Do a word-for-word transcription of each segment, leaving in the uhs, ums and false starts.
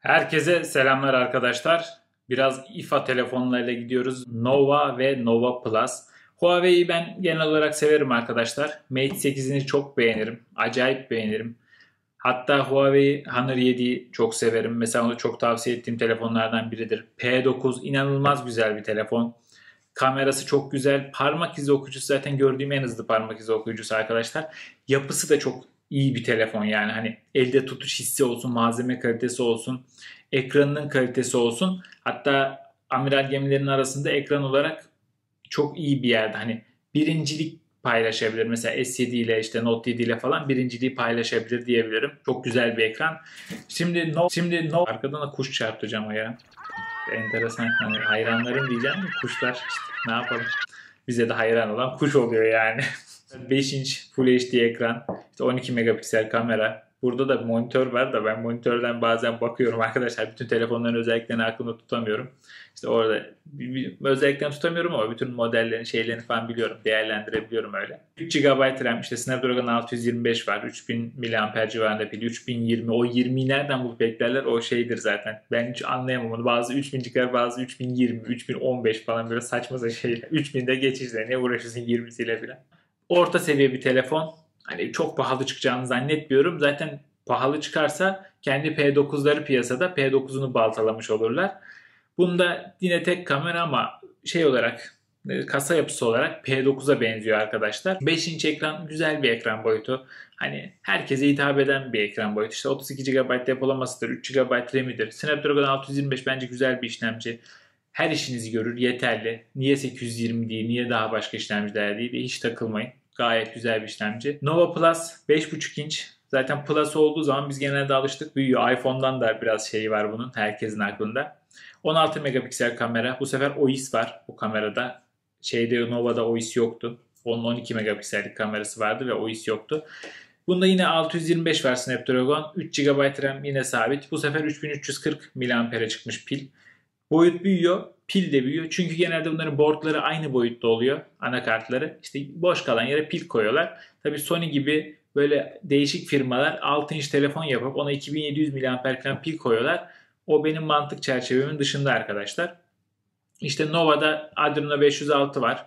Herkese selamlar arkadaşlar. Biraz İFA telefonlarıyla gidiyoruz. Nova ve Nova Plus. Huawei'yi ben genel olarak severim arkadaşlar. Mate sekizini çok beğenirim. Acayip beğenirim. Hatta Huawei Honor yediyi çok severim. Mesela onu çok tavsiye ettiğim telefonlardan biridir. P dokuz inanılmaz güzel bir telefon. Kamerası çok güzel. Parmak izi okuyucusu zaten gördüğüm en hızlı parmak izi okuyucusu arkadaşlar. Yapısı da çok iyi bir telefon yani. Hani elde tutuş hissi olsun, malzeme kalitesi olsun, ekranının kalitesi olsun. Hatta amiral gemilerin arasında ekran olarak çok iyi bir yerde. Hani birincilik paylaşabilir. Mesela S yedi ile işte Note yedi ile falan birinciliği paylaşabilir diyebilirim. Çok güzel bir ekran. Şimdi no, şimdi no arkadan da kuş çarptıracağım ya. Enteresan. Hani hayranlarım diyeceğim mi? Kuşlar işte ne yapalım. Bize de hayran olan kuş oluyor yani. beş inç Full H D ekran. İşte on iki megapiksel kamera. Burada da bir monitör var da ben monitörden bazen bakıyorum arkadaşlar. Bütün telefonların özelliklerini aklımda tutamıyorum. İşte orada bir, bir, özelliklerini tutamıyorum ama bütün modellerin şeylerini falan biliyorum. Değerlendirebiliyorum öyle. üç gigabayt RAM, işte Snapdragon altı yüz yirmi beş var. üç bin miliamper civarında pil. üç bin yirmi. O yirmiyi nereden bulup beklerler? O şeydir zaten. Ben hiç anlayamam onu. Bazı üç bin çıkar, bazı üç bin yirmi, üç bin on beş falan böyle saçma şeyler. üç binde geçişler. Ne uğraşırsın yirmisiyle falan. Orta seviye bir telefon. Hani çok pahalı çıkacağını zannetmiyorum. Zaten pahalı çıkarsa kendi P dokuzları piyasada P dokuzunu baltalamış olurlar. Bunda yine tek kamera ama şey olarak e, kasa yapısı olarak P dokuza benziyor arkadaşlar. beş inç ekran, güzel bir ekran boyutu. Hani herkese hitap eden bir ekran boyutu. İşte otuz iki gigabayt depolamasıdır, üç gigabayt RAM'idir. Snapdragon altı yüz yirmi beş bence güzel bir işlemci. Her işinizi görür, yeterli. Niye sekiz yüz yirmi değil, niye daha başka işlemciler değil, hiç takılmayın. Gayet güzel bir işlemci. Nova Plus beş buçuk inç. Zaten Plus olduğu zaman biz genelde alıştık, büyüyor. iPhone'dan da biraz şeyi var bunun, herkesin aklında. on altı megapiksel kamera. Bu sefer O I S var bu kamerada. Şeyde Nova'da O I S yoktu. Onun on iki megapiksellik kamerası vardı ve O I S yoktu. Bunda yine altı yüz yirmi beş var Snapdragon. üç gigabayt RAM yine sabit. Bu sefer üç bin üç yüz kırk miliamper'e çıkmış pil. Boyut büyüyor, pil de büyüyor. Çünkü genelde bunların boardları aynı boyutta oluyor, anakartları. İşte boş kalan yere pil koyuyorlar. Tabii Sony gibi böyle değişik firmalar altı inç telefon yapıp ona iki bin yedi yüz miliamper falan pil koyuyorlar. O benim mantık çerçevemin dışında arkadaşlar. İşte Nova'da Adreno beş yüz altı var.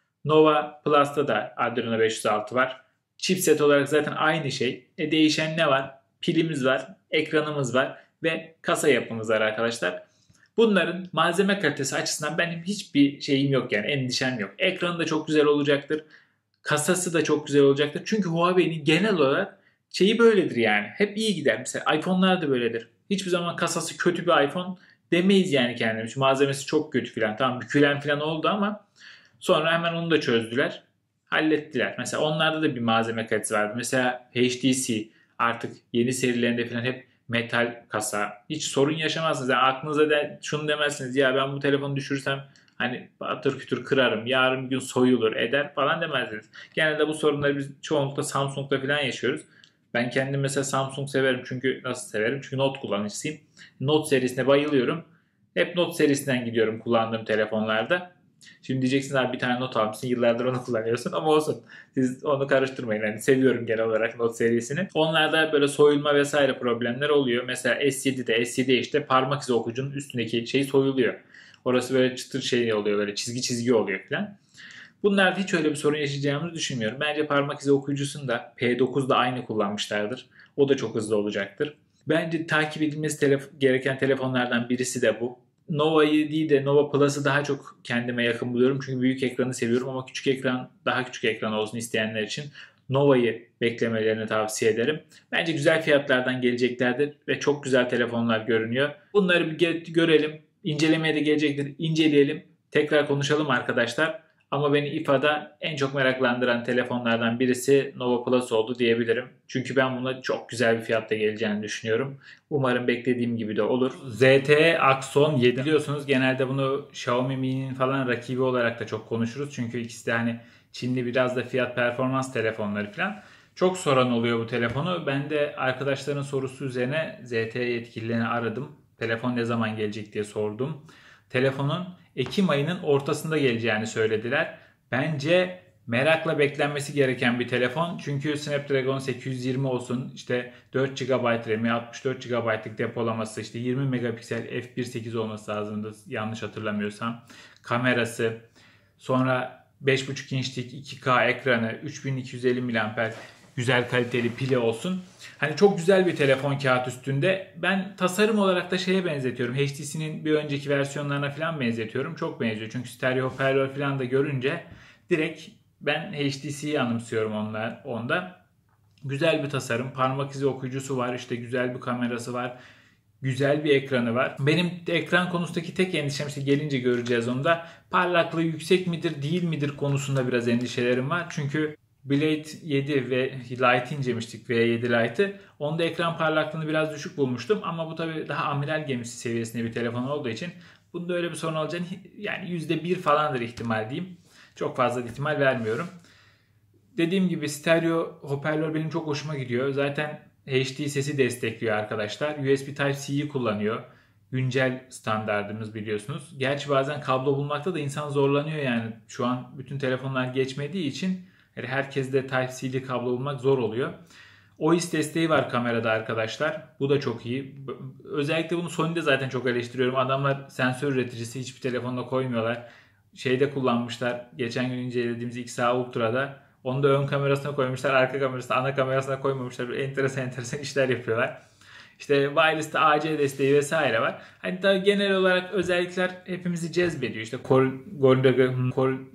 Nova Plus'ta da Adreno beş yüz altı var. Chipset olarak zaten aynı şey. E değişen ne var? Pilimiz var, ekranımız var ve kasa yapımız var arkadaşlar. Bunların malzeme kalitesi açısından benim hiçbir şeyim yok, yani endişem yok. Ekranı da çok güzel olacaktır. Kasası da çok güzel olacaktır. Çünkü Huawei'nin genel olarak şeyi böyledir yani. Hep iyi gider. Mesela iPhone'lar da böyledir. Hiçbir zaman kasası kötü bir iPhone demeyiz yani kendimiz. Malzemesi çok kötü filan. Tamam, bükülen filan oldu ama sonra hemen onu da çözdüler. Hallettiler. Mesela onlarda da bir malzeme kalitesi vardı. Mesela H T C artık yeni serilerinde filan hep metal kasa. Hiç sorun yaşamazsınız. Yani aklınıza da şunu demezsiniz. Ya ben bu telefonu düşürsem hani patır kütür kırarım, yarın bir gün soyulur eder falan demezsiniz. Genelde bu sorunları biz çoğunlukla Samsung'da falan yaşıyoruz. Ben kendim mesela Samsung severim, çünkü nasıl severim? Çünkü Note kullanıcısıyım. Note serisine bayılıyorum. Hep Note serisinden gidiyorum kullandığım telefonlarda. Şimdi diyeceksiniz abi bir tane Note almışsın, yıllardır onu kullanıyorsun, ama olsun. Siz onu karıştırmayın. Yani seviyorum genel olarak Note serisini. Onlarda böyle soyulma vesaire problemler oluyor. Mesela S yedi'de, S yedi işte parmak izi okuyucunun üstündeki şey soyuluyor. Orası böyle çıtır şey oluyor, böyle çizgi çizgi oluyor falan. Bunlarda hiç öyle bir sorun yaşayacağımızı düşünmüyorum. Bence parmak izi okuyucusunu da P dokuzda aynı kullanmışlardır. O da çok hızlı olacaktır. Bence takip edilmesi telef- gereken telefonlardan birisi de bu. Nova'yı değil de Nova Plus'ı daha çok kendime yakın buluyorum. Çünkü büyük ekranı seviyorum ama küçük ekran, daha küçük ekran olsun isteyenler için Nova'yı beklemelerini tavsiye ederim. Bence güzel fiyatlardan geleceklerdir ve çok güzel telefonlar görünüyor. Bunları bir görelim. İncelemeye de gelecektir. İnceleyelim. Tekrar konuşalım arkadaşlar. Ama beni İFA'da en çok meraklandıran telefonlardan birisi Nova Plus oldu diyebilirim. Çünkü ben buna çok güzel bir fiyatta geleceğini düşünüyorum. Umarım beklediğim gibi de olur. Z T E Axon yedi biliyorsunuz, genelde bunu Xiaomi Mi'nin falan rakibi olarak da çok konuşuruz. Çünkü ikisi de hani Çinli, biraz da fiyat performans telefonları falan. Çok soran oluyor bu telefonu. Ben de arkadaşların sorusu üzerine Z T E yetkililerini aradım. Telefon ne zaman gelecek diye sordum. Telefonun Ekim ayının ortasında geleceğini söylediler. Bence Merakla beklenmesi gereken bir telefon. Çünkü Snapdragon sekiz yüz yirmi olsun, işte dört gigabayt RAM'i, altmış dört gigabaytlık depolaması, işte yirmi megapiksel f bir nokta sekiz olması lazımdı yanlış hatırlamıyorsam. Kamerası, sonra beş buçuk inçlik iki K ekranı, üç bin iki yüz elli miliamper güzel kaliteli pili olsun. Hani çok güzel bir telefon kağıt üstünde. Ben tasarım olarak da şeye benzetiyorum. H T C'nin bir önceki versiyonlarına falan benzetiyorum. Çok benziyor. Çünkü stereo hoparlör falan da görünce direkt ben H T C'yi anımsıyorum onlar, onda. Güzel bir tasarım. Parmak izi okuyucusu var. İşte güzel bir kamerası var. Güzel bir ekranı var. Benim ekran konusundaki tek endişem, işte gelince göreceğiz onu da, parlaklığı yüksek midir değil midir konusunda biraz endişelerim var. Çünkü Blade yedi ve Lite incemiştik, V yedi Lite'ı. Onda ekran parlaklığını biraz düşük bulmuştum ama bu tabii daha amiral gemisi seviyesinde bir telefon olduğu için bunda öyle bir sorun olacağını, yani yüzde bir falandır ihtimal diyeyim. Çok fazla ihtimal vermiyorum. Dediğim gibi stereo hoparlör benim çok hoşuma gidiyor. Zaten H D sesi destekliyor arkadaşlar. U S B Type-C'yi kullanıyor. Güncel standardımız biliyorsunuz. Gerçi bazen kablo bulmakta da insan zorlanıyor yani. Şu an bütün telefonlar geçmediği için herkes de Type-C'li kablo bulmak zor oluyor. O I S desteği var kamerada arkadaşlar. Bu da çok iyi. Özellikle bunu Sony'de zaten çok eleştiriyorum. Adamlar sensör üreticisi, hiçbir telefonda koymuyorlar. Şeyde kullanmışlar. Geçen gün incelediğimiz X A Ultra'da. Onu da ön kamerasına koymuşlar. Arka kamerasına, ana kamerasına koymamışlar. Böyle enteresan enteresan işler yapıyorlar. İşte wireless'ta A C desteği vesaire var. Hani daha genel olarak özellikler hepimizi cezbediyor. İşte Gorilla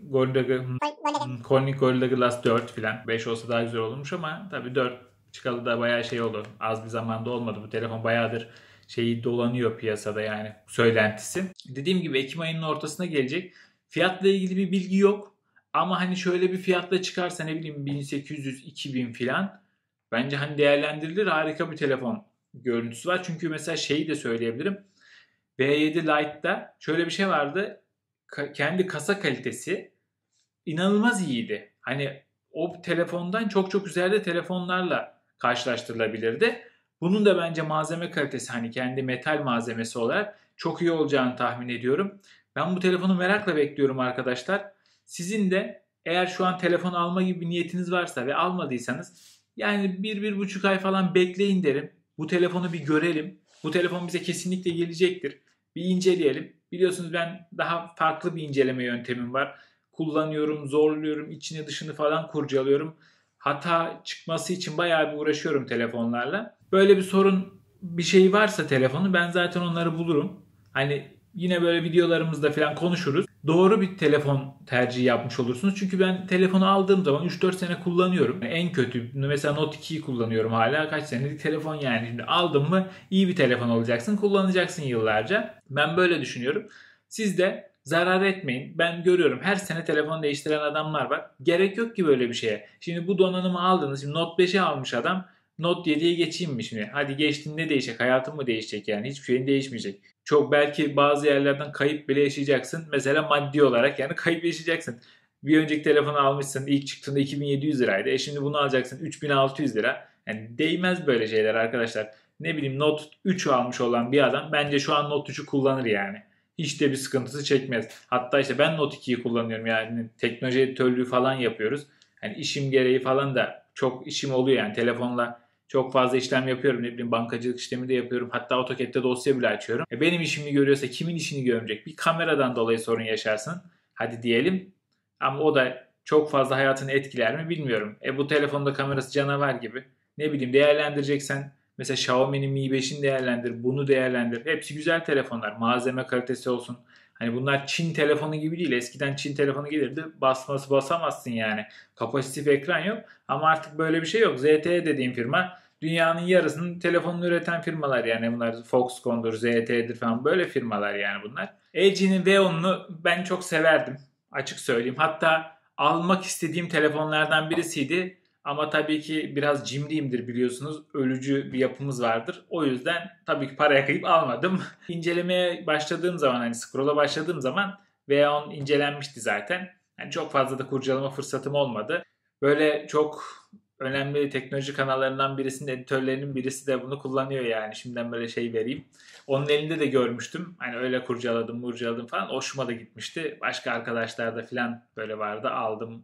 Corning Gorilla Glass dört filan. beş olsa daha güzel olurmuş ama tabii dört çıkalı da bayağı şey oldu. Az bir zamanda olmadı. Bu telefon bayağıdır şeyi dolanıyor piyasada, yani söylentisi. Dediğim gibi Ekim ayının ortasına gelecek. Fiyatla ilgili bir bilgi yok. Ama hani şöyle bir fiyatla çıkarsa, ne bileyim bin sekiz yüz iki bin filan, bence hani değerlendirilir, harika bir telefon görüntüsü var. Çünkü mesela şeyi de söyleyebilirim. V yedi Lite'da şöyle bir şey vardı. Ka- kendi kasa kalitesi inanılmaz iyiydi. Hani o telefondan çok çok üzerinde telefonlarla karşılaştırılabilirdi. Bunun da bence malzeme kalitesi, hani kendi metal malzemesi olarak çok iyi olacağını tahmin ediyorum. Ben bu telefonu merakla bekliyorum arkadaşlar. Sizin de eğer şu an telefon alma gibi bir niyetiniz varsa ve almadıysanız, yani bir, bir buçuk ay falan bekleyin derim. Bu telefonu bir görelim. Bu telefon bize kesinlikle gelecektir. Bir inceleyelim. Biliyorsunuz ben daha farklı bir inceleme yöntemim var. Kullanıyorum, zorluyorum, içini dışını falan kurcalıyorum. Hata çıkması için bayağı bir uğraşıyorum telefonlarla. Böyle bir sorun, bir şey varsa telefonu, ben zaten onları bulurum. Hani yine böyle videolarımızda falan konuşuruz. Doğru bir telefon tercihi yapmış olursunuz. Çünkü ben telefonu aldığım zaman üç dört sene kullanıyorum. En kötü mesela Note ikiyi kullanıyorum hala. Kaç senelik telefon yani. Şimdi aldın mı iyi bir telefon olacaksın, kullanacaksın yıllarca. Ben böyle düşünüyorum. Siz de zarar etmeyin. Ben görüyorum her sene telefon değiştiren adamlar var. Gerek yok ki böyle bir şeye. Şimdi bu donanımı aldınız. Şimdi Note beşi almış adam. Note yediye geçeyim mi şimdi? Hadi geçtin, ne değişecek? Hayatım mı değişecek yani? Hiçbir şeyin değişmeyecek. Çok belki bazı yerlerden kayıp bile yaşayacaksın. Mesela maddi olarak yani kayıp yaşayacaksın. Bir önceki telefonu almışsın, ilk çıktığında iki bin yedi yüz liraydı. E şimdi bunu alacaksın üç bin altı yüz lira. Yani değmez böyle şeyler arkadaşlar. Ne bileyim, Note üç almış olan bir adam bence şu an Note üçü kullanır yani. Hiç de bir sıkıntısı çekmez. Hatta işte ben Note ikiyi kullanıyorum, yani teknoloji editörlüğü falan yapıyoruz. Yani işim gereği falan da çok işim oluyor yani telefonla. Çok fazla işlem yapıyorum. Ne bileyim, bankacılık işlemi de yapıyorum. Hatta AutoCAD'de dosya bile açıyorum. E benim işimi görüyorsa kimin işini görmeyecek? Bir kameradan dolayı sorun yaşarsın. Hadi diyelim. Ama o da çok fazla hayatını etkiler mi bilmiyorum. E bu telefonda kamerası canavar gibi. Ne bileyim, değerlendireceksen mesela Xiaomi'nin Mi beşini değerlendir. Bunu değerlendir. Hepsi güzel telefonlar. Malzeme kalitesi olsun. Hani bunlar Çin telefonu gibi değil. Eskiden Çin telefonu gelirdi. Basması basamazsın yani. Kapasitif ekran yok. Ama artık böyle bir şey yok. Z T E dediğim firma dünyanın yarısının telefonunu üreten firmalar yani. Bunlar Foxconn'dur, Z T E'dir falan, böyle firmalar yani bunlar. L G'nin V onunu ben çok severdim. Açık söyleyeyim. Hatta almak istediğim telefonlardan birisiydi. Ama tabii ki biraz cimriyimdir biliyorsunuz. Ölücü bir yapımız vardır. O yüzden tabii ki paraya kıyıp almadım. İncelemeye başladığım zaman, hani scroll'a başladığım zaman V on incelenmişti zaten. Yani çok fazla da kurcalama fırsatım olmadı. Böyle çok önemli teknoloji kanallarından birisinin editörlerinin birisi de bunu kullanıyor yani. Şimdiden böyle şey vereyim. Onun elinde de görmüştüm. Hani öyle kurcaladım, kurcaladım falan. Hoşuma da gitmişti. Başka arkadaşlar da falan böyle vardı. Aldım,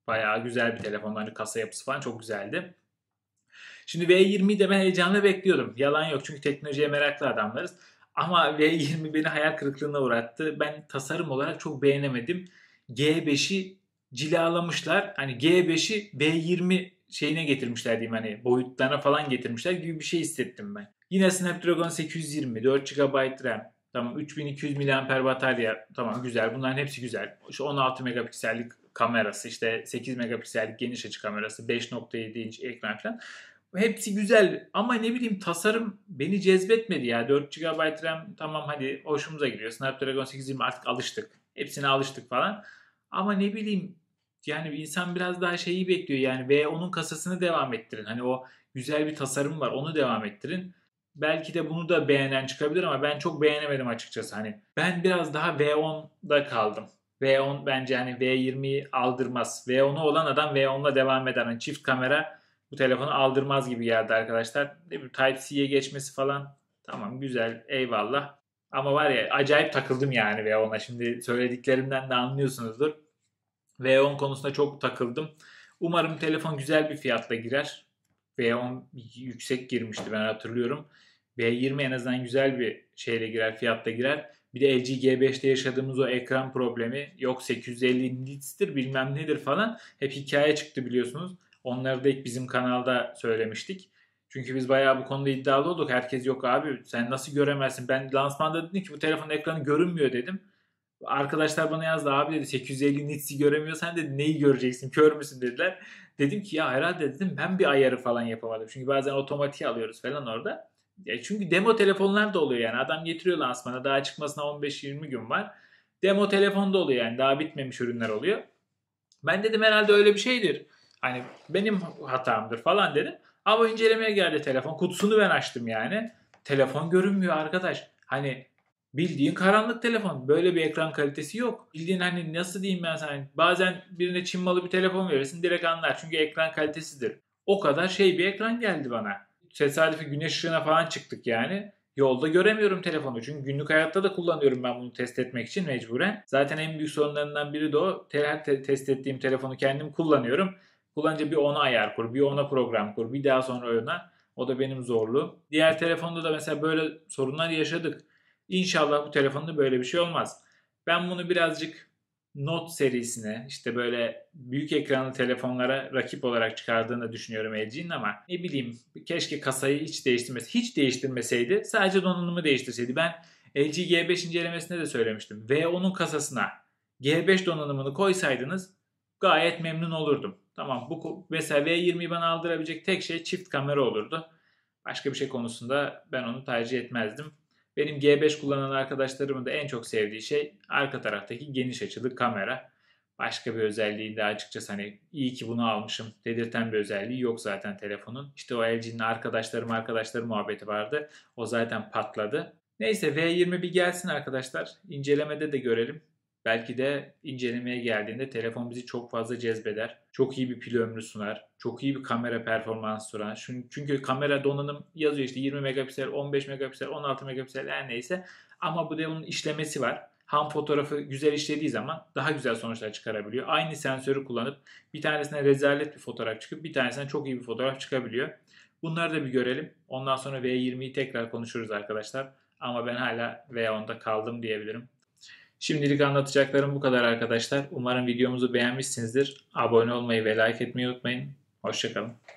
Bayağı güzel bir telefon. Hani kasa yapısı falan çok güzeldi. Şimdi V yirmiyi de ben heyecanla bekliyordum. Yalan yok çünkü teknolojiye meraklı adamlarız. Ama V yirmi beni hayal kırıklığına uğrattı. Ben tasarım olarak çok beğenemedim. G beşi cilalamışlar. Hani G beşi V yirmi şeyine getirmişler diyeyim, hani boyutlarına falan getirmişler gibi bir şey hissettim ben. Yine Snapdragon sekiz yüz yirmi, dört gigabayt RAM, tamam üç bin iki yüz miliamper batarya, tamam güzel, bunların hepsi güzel. Şu on altı megapiksellik kamerası, işte sekiz megapiksellik geniş açı kamerası, beş nokta yedi inç ekran falan. Hepsi güzel ama ne bileyim tasarım beni cezbetmedi ya. dört gigabayt RAM tamam, hadi hoşumuza gidiyor. Snapdragon sekiz yüz yirmi artık alıştık. Hepsine alıştık falan. Ama ne bileyim, yani insan biraz daha şeyi bekliyor yani, ve onun kasasını devam ettirin. Hani o güzel bir tasarım var, onu devam ettirin. Belki de bunu da beğenen çıkabilir ama ben çok beğenemedim açıkçası. Hani ben biraz daha V on'da kaldım. V on bence hani V yirmiyi aldırmaz. V on'u olan adam V on'la devam eder. Hani çift kamera bu telefonu aldırmaz gibi geldi arkadaşlar. Ne bileyim, Type-C'ye geçmesi falan tamam güzel, eyvallah. Ama var ya, acayip takıldım yani V on'a. Şimdi söylediklerimden de anlıyorsunuzdur. V on konusunda çok takıldım. Umarım telefon güzel bir fiyatla girer. V on yüksek girmişti, ben hatırlıyorum. V yirmi en azından güzel bir şeyle girer, fiyatla girer. Bir de L G G beşte yaşadığımız o ekran problemi, yok sekiz yüz elli nits'tir bilmem nedir falan, hep hikaye çıktı biliyorsunuz. Onları da ilk bizim kanalda söylemiştik. Çünkü biz bayağı bu konuda iddialı olduk. Herkes yok abi sen nasıl göremezsin. Ben lansmanda dedim ki bu telefonun ekranı görünmüyor dedim. Arkadaşlar bana yazdı, abi dedi sekiz yüz elli nits'i göremiyorsan dedi neyi göreceksin, kör müsün dediler. Dedim ki ya herhalde dedim ben bir ayarı falan yapamadım. Çünkü bazen otomatiğe alıyoruz falan orada. Ya çünkü demo telefonlar da oluyor yani. Adam getiriyor lansmana, daha çıkmasına on beş yirmi gün var. Demo telefonda oluyor yani, daha bitmemiş ürünler oluyor. Ben dedim herhalde öyle bir şeydir. Hani benim hatamdır falan dedim. Ama incelemeye geldi telefon. Kutusunu ben açtım yani. Telefon görünmüyor arkadaş. Hani bildiğin karanlık telefon. Böyle bir ekran kalitesi yok. Bildiğin hani nasıl diyeyim ben sana. Bazen birine Çin malı bir telefon verirsin direkt anlar. Çünkü ekran kalitesidir. O kadar şey bir ekran geldi bana. Tesadüfi güneş ışığına falan çıktık yani. Yolda göremiyorum telefonu. Çünkü günlük hayatta da kullanıyorum ben bunu test etmek için mecburen. Zaten en büyük sorunlarından biri de o. Te- te- test ettiğim telefonu kendim kullanıyorum. Kullanınca bir ona ayar kur, bir ona program kur, bir daha sonra ona. O da benim zorluğum. Diğer telefonda da mesela böyle sorunlar yaşadık. İnşallah bu telefonda böyle bir şey olmaz. Ben bunu birazcık Note serisine, işte böyle büyük ekranlı telefonlara rakip olarak çıkardığını düşünüyorum L G'nin, ama ne bileyim keşke kasayı hiç değiştirmesi, hiç değiştirmeseydi, sadece donanımı değiştirseydi. Ben L G G beş incelemesinde de söylemiştim. V onun kasasına G beş donanımını koysaydınız gayet memnun olurdum. Tamam, bu mesela V yirmiyi bana aldırabilecek tek şey çift kamera olurdu. Başka bir şey konusunda ben onu tercih etmezdim. Benim G beş kullanan arkadaşlarımın da en çok sevdiği şey arka taraftaki geniş açılı kamera. Başka bir özelliği de açıkçası hani iyi ki bunu almışım dedirten bir özelliği yok zaten telefonun. İşte o L G'nin arkadaşlarım arkadaşları muhabbeti vardı. O zaten patladı. Neyse, V yirmi bir gelsin arkadaşlar. İncelemede de görelim. Belki de incelemeye geldiğinde telefon bizi çok fazla cezbeder. Çok iyi bir pil ömrü sunar. Çok iyi bir kamera performansı sunar. Çünkü kamera donanım yazıyor işte yirmi megapiksel, on beş megapiksel, on altı megapiksel her neyse. Ama bu da onun işlemesi var. Ham fotoğrafı güzel işlediği zaman daha güzel sonuçlar çıkarabiliyor. Aynı sensörü kullanıp bir tanesine rezalet bir fotoğraf çıkıp bir tanesine çok iyi bir fotoğraf çıkabiliyor. Bunları da bir görelim. Ondan sonra V yirmiyi tekrar konuşuruz arkadaşlar. Ama ben hala V onda kaldım diyebilirim. Şimdilik anlatacaklarım bu kadar arkadaşlar. Umarım videomuzu beğenmişsinizdir. Abone olmayı ve like etmeyi unutmayın. Hoşçakalın.